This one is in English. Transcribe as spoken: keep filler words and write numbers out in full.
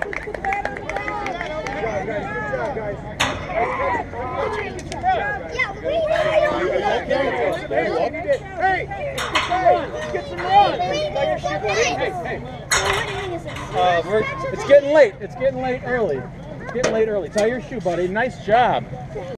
Hey, let's get some run. Hey, hey. Uh, we're, it's getting late. It's getting late early. It's getting late early. Tie your shoe, buddy. Nice job.